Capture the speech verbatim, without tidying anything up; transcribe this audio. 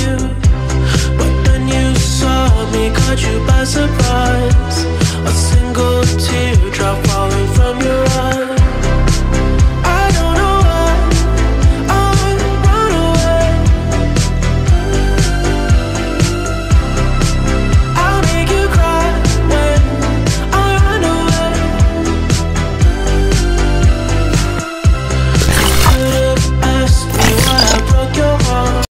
you. But when you saw me, caught you by surprise.